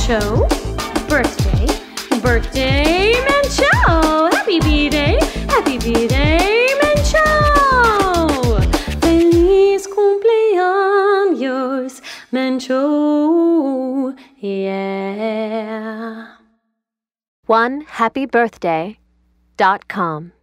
Mencho. Birthday, birthday, Mencho. Happy B-Day, Mencho. Feliz cumpleaños, Mencho. Yeah. OneHappyBirthday.com